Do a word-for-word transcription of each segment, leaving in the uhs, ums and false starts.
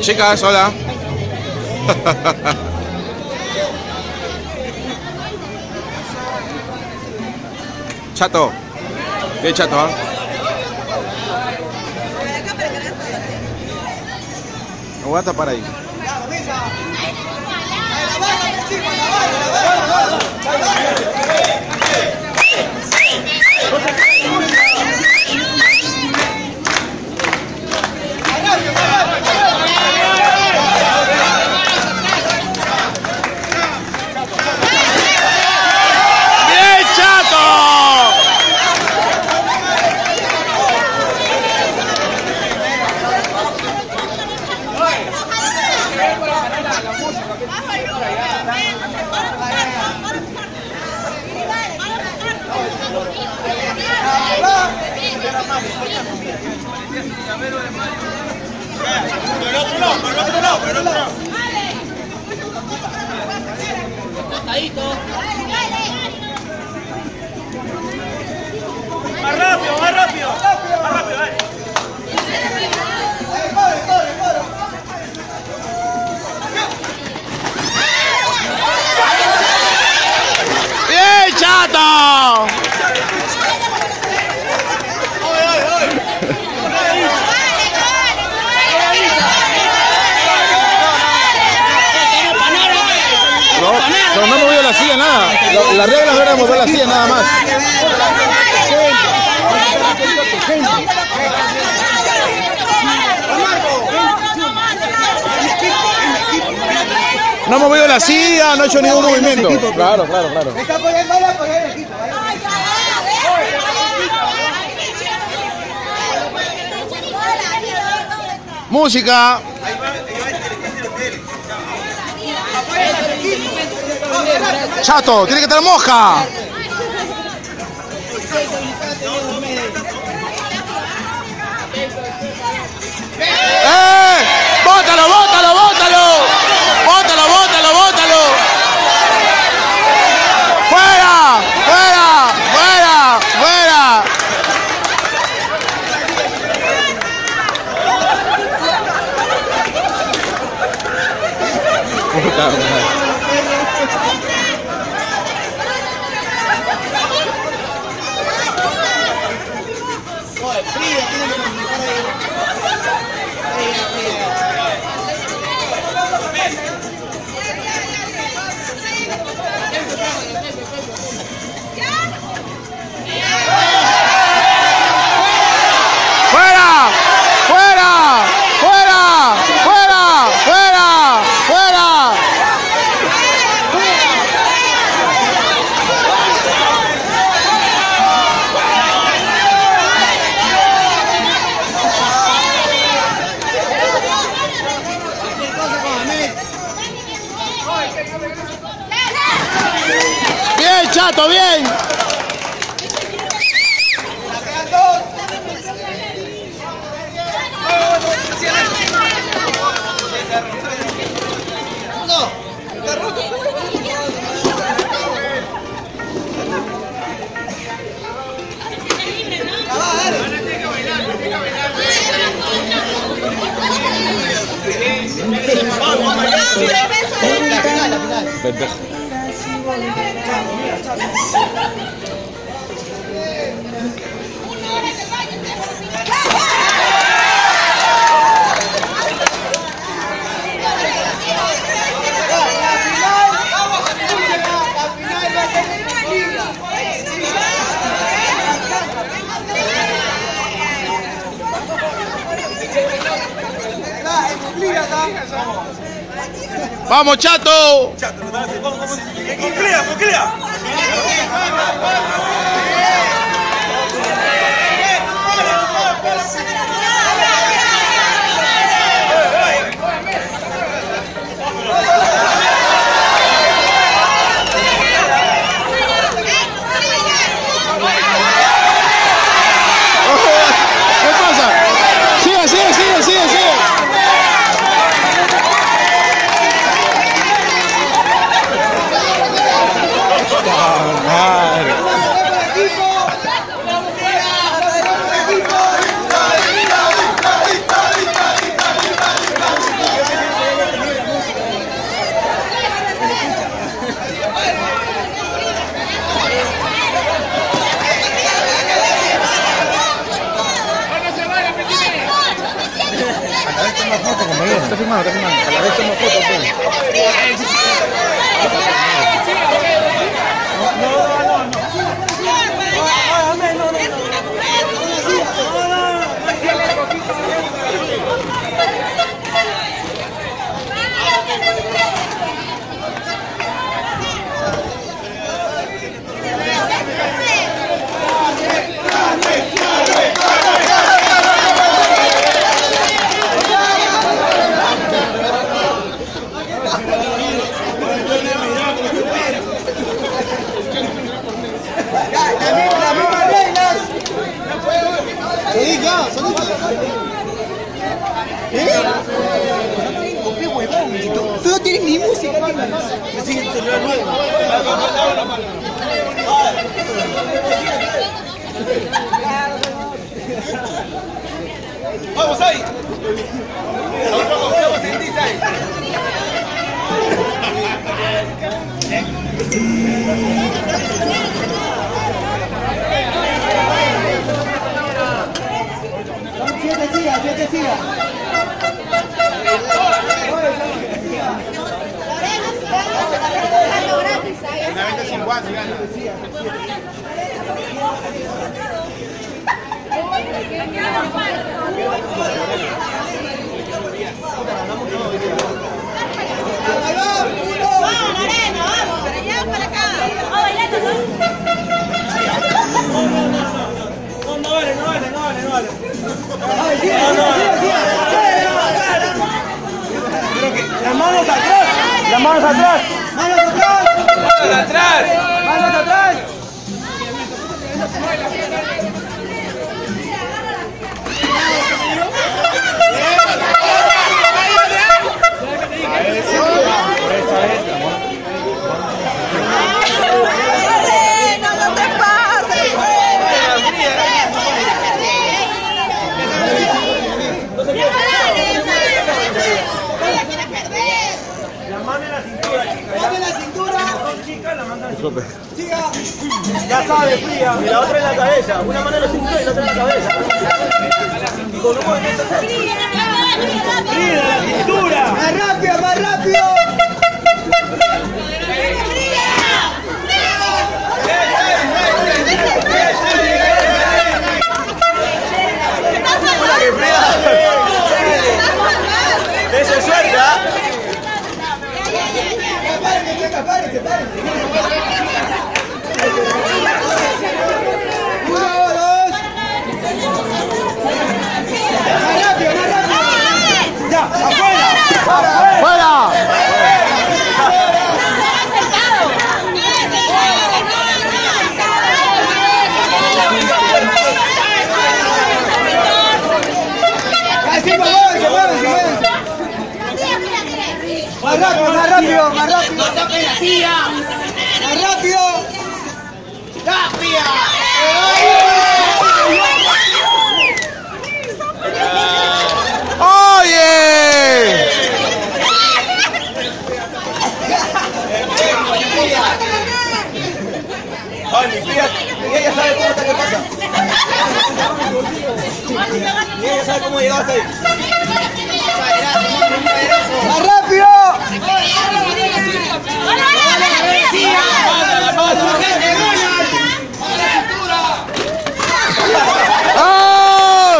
Chicas, hola. Chato. Qué chato, ¿eh? Me voy a tapar ahí. Por el otro lado, por el otro lado, por el otro lado. Más rápido, más rápido. Más rápido, eh. ¡Bien, Chato! No, no, no movió la silla, nada. La, la regla no era mover la silla, nada más. No ha movido la silla, no ha hecho ningún movimiento. Claro, claro, claro. Me está apoyando a apoyar el equipo. Música. Chato, tiene que estar Mosca. ¡Eh! ¡Bótalo, bótalo, bótalo! ¡Bótalo, bótalo, bótalo! ¡Fuera! ¡Fuera! ¡Fuera! ¡Fuera! Puta madre. ¡Fuera! ¡Fuera! ¡Fuera! ¡Fuera! ¡Fuera! ¡Fuera! ¡Bien, Chato, bien! Pendejo. ¡Vamos, Chato! Chato, vamos, vamos. ¡Conclea, conclea! ¿Qué pasa? Sigue, sigue, sigue, sigue, sigue. Ah, compañero. Está filmando, está filmando. A la vez toma fotos. No, no, no, no. No, no, no. Tú no tienes ni música, ni nada. Vamos ahí. Vamos en design. Siete siga, siete siga. Una venta sin guantes, gana. Vamos, Lorena, vamos, pero ya para acá. Vamos bailando, ¿no? No vale, no vale, no vale, no vale. Ay, siga, siga, siga. Pero que las manos atrás, las manos atrás. Manos atrás. Manos atrás. Manos atrás. Lorena, no te pases. La mano en la cintura, chicas. Dame la cintura. Son chicas, la mano en la cintura. Siga. Ya sabes, fría. Y la otra en la cabeza. Una mano en la cintura y la otra en la cabeza. Y con un movimiento así. ¡Fría, la cintura! Más rápido, más rápido. Eso es suerte, ¿ah? Párense, párense, párense. Uno, dos. Más rápido, más rápido. ¡Ya! ¡Afuera! ¡Fuera! Así, por favor, se mueven, se mueven. Más rápido, más rápido, más rápido. Más rápido. ¡Oye! Ay, mi fría, y ella sabe cómo está, ¿qué pasa? Y ella sabe cómo llegaste ahí. Más rápido. ¡Oh!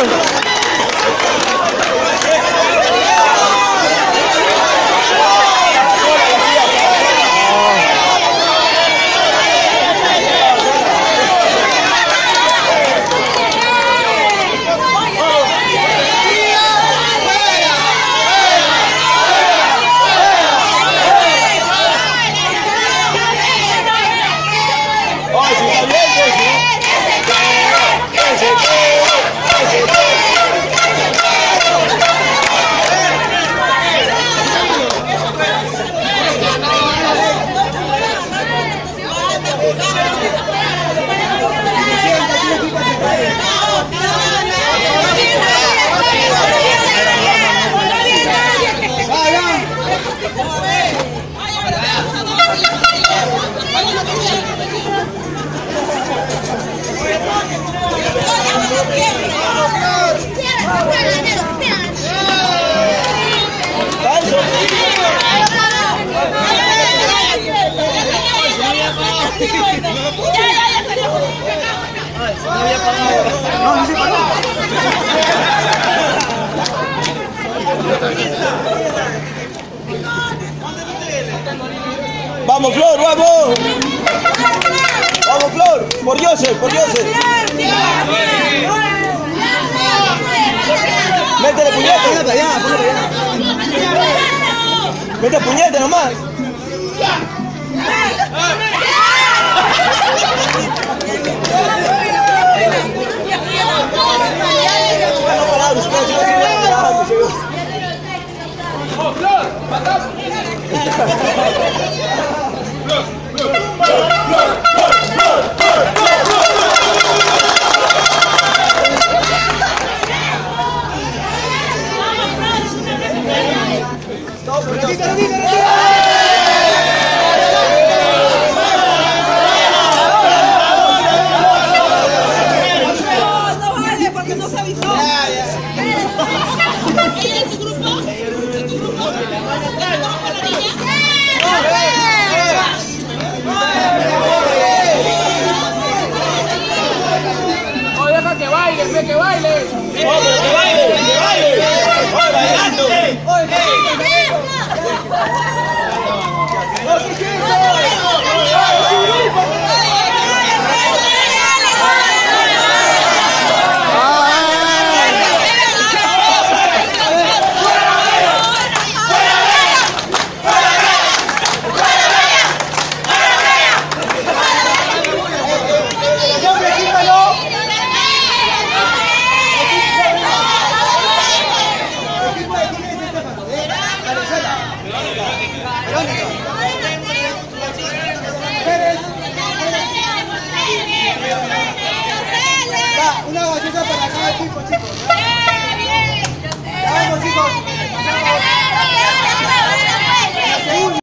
¡Vamos! No, no se paró. Vamos, Flor, vamos. Vamos, Flor. Por Joseph, por Joseph. Métele puñete. Ponle para allá, ponle para allá. Mete puñete nomás. Que baile, que baile. ¡Oh, pero que baile! ¡Que baile! ¡Oh, bailando! Una galleta para cada equipo, chicos.